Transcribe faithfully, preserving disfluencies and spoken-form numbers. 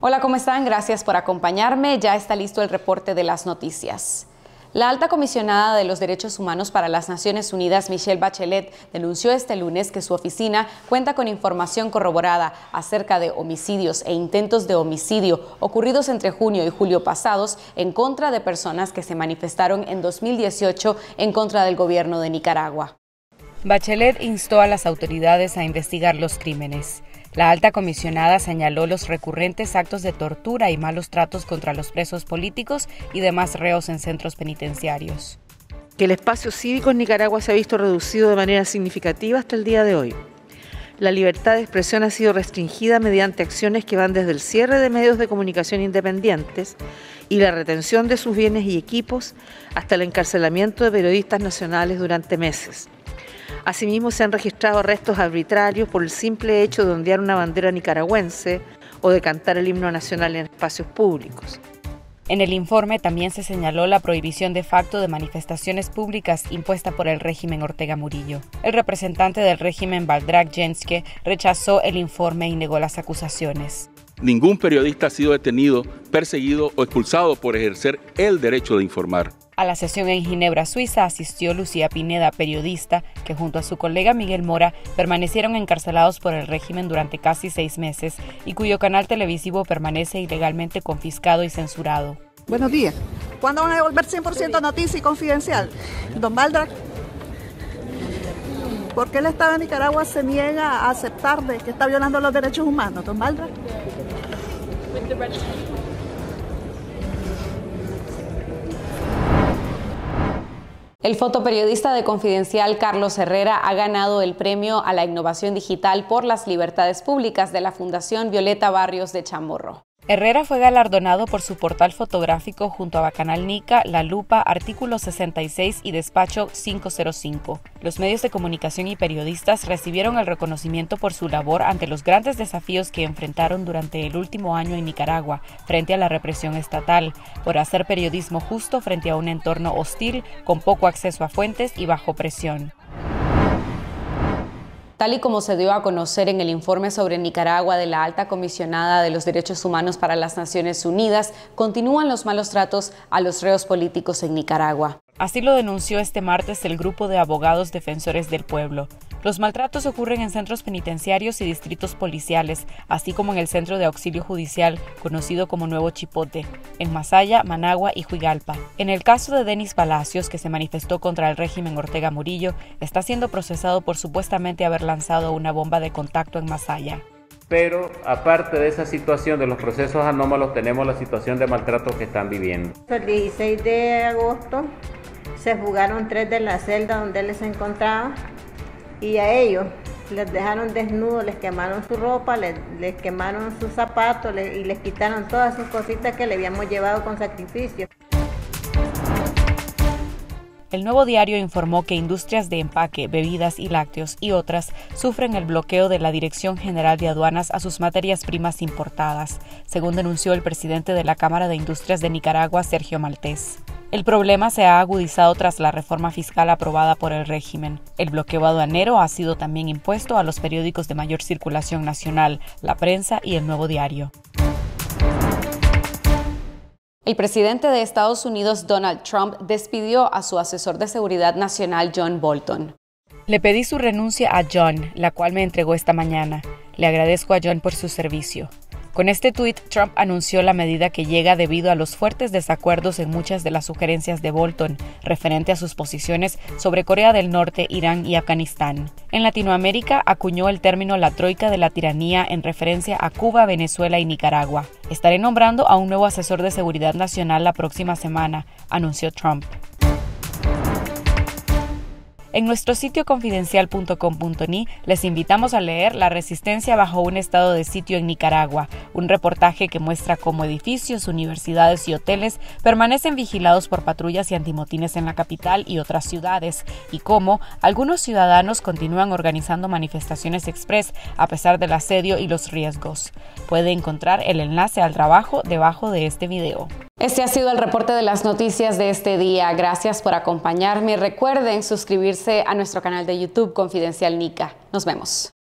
Hola, ¿cómo están? Gracias por acompañarme. Ya está listo el reporte de las noticias. La alta comisionada de los Derechos Humanos para las Naciones Unidas, Michelle Bachelet, denunció este lunes que su oficina cuenta con información corroborada acerca de homicidios e intentos de homicidio ocurridos entre junio y julio pasados en contra de personas que se manifestaron en dos mil dieciocho en contra del gobierno de Nicaragua. Bachelet instó a las autoridades a investigar los crímenes. La alta comisionada señaló los recurrentes actos de tortura y malos tratos contra los presos políticos y demás reos en centros penitenciarios. Que el espacio cívico en Nicaragua se ha visto reducido de manera significativa hasta el día de hoy. La libertad de expresión ha sido restringida mediante acciones que van desde el cierre de medios de comunicación independientes y la retención de sus bienes y equipos hasta el encarcelamiento de periodistas nacionales durante meses. Asimismo, se han registrado arrestos arbitrarios por el simple hecho de ondear una bandera nicaragüense o de cantar el himno nacional en espacios públicos. En el informe también se señaló la prohibición de facto de manifestaciones públicas impuesta por el régimen Ortega Murillo. El representante del régimen, Valdrag Jenske, rechazó el informe y negó las acusaciones. Ningún periodista ha sido detenido, perseguido o expulsado por ejercer el derecho de informar. A la sesión en Ginebra, Suiza, asistió Lucía Pineda, periodista, que junto a su colega Miguel Mora permanecieron encarcelados por el régimen durante casi seis meses y cuyo canal televisivo permanece ilegalmente confiscado y censurado. Buenos días. ¿Cuándo van a devolver cien por ciento noticia y confidencial? Don Valdrag, ¿por qué el Estado de Nicaragua se niega a aceptar de que está violando los derechos humanos, don Valdrag? El fotoperiodista de Confidencial Carlos Herrera ha ganado el premio a la innovación digital por las libertades públicas de la Fundación Violeta Barrios de Chamorro. Herrera fue galardonado por su portal fotográfico junto a Bacanal Nica, La Lupa, Artículo sesenta y seis y Despacho quinientos cinco. Los medios de comunicación y periodistas recibieron el reconocimiento por su labor ante los grandes desafíos que enfrentaron durante el último año en Nicaragua frente a la represión estatal, por hacer periodismo justo frente a un entorno hostil, con poco acceso a fuentes y bajo presión. Tal y como se dio a conocer en el informe sobre Nicaragua de la Alta Comisionada de los Derechos Humanos para las Naciones Unidas, continúan los malos tratos a los reos políticos en Nicaragua. Así lo denunció este martes el grupo de abogados defensores del pueblo. Los maltratos ocurren en centros penitenciarios y distritos policiales, así como en el Centro de Auxilio Judicial, conocido como Nuevo Chipote, en Masaya, Managua y Juigalpa. En el caso de Denis Palacios, que se manifestó contra el régimen Ortega Murillo, está siendo procesado por supuestamente haber lanzado una bomba de contacto en Masaya. Pero aparte de esa situación de los procesos anómalos, tenemos la situación de maltrato que están viviendo. El dieciséis de agosto se fugaron tres de la celda donde él se encontraba y a ellos les dejaron desnudos, les quemaron su ropa, les, les quemaron sus zapatos les, y les quitaron todas sus cositas que le habíamos llevado con sacrificio. El Nuevo Diario informó que industrias de empaque, bebidas y lácteos y otras sufren el bloqueo de la Dirección General de Aduanas a sus materias primas importadas, según denunció el presidente de la Cámara de Industrias de Nicaragua, Sergio Maltés. El problema se ha agudizado tras la reforma fiscal aprobada por el régimen. El bloqueo aduanero ha sido también impuesto a los periódicos de mayor circulación nacional, La Prensa y El Nuevo Diario. El presidente de Estados Unidos, Donald Trump, despidió a su asesor de seguridad nacional, John Bolton. Le pedí su renuncia a John, la cual me entregó esta mañana. Le agradezco a John por su servicio. Con este tuit, Trump anunció la medida que llega debido a los fuertes desacuerdos en muchas de las sugerencias de Bolton, referente a sus posiciones sobre Corea del Norte, Irán y Afganistán. En Latinoamérica, acuñó el término la troika de la tiranía en referencia a Cuba, Venezuela y Nicaragua. Estaré nombrando a un nuevo asesor de seguridad nacional la próxima semana, anunció Trump. En nuestro sitio confidencial punto com punto ni les invitamos a leer La resistencia bajo un estado de sitio en Nicaragua, un reportaje que muestra cómo edificios, universidades y hoteles permanecen vigilados por patrullas y antimotines en la capital y otras ciudades, y cómo algunos ciudadanos continúan organizando manifestaciones express a pesar del asedio y los riesgos. Puede encontrar el enlace al trabajo debajo de este video. Este ha sido el reporte de las noticias de este día. Gracias por acompañarme. Recuerden suscribirse a nuestro canal de YouTube Confidencial Nica. Nos vemos.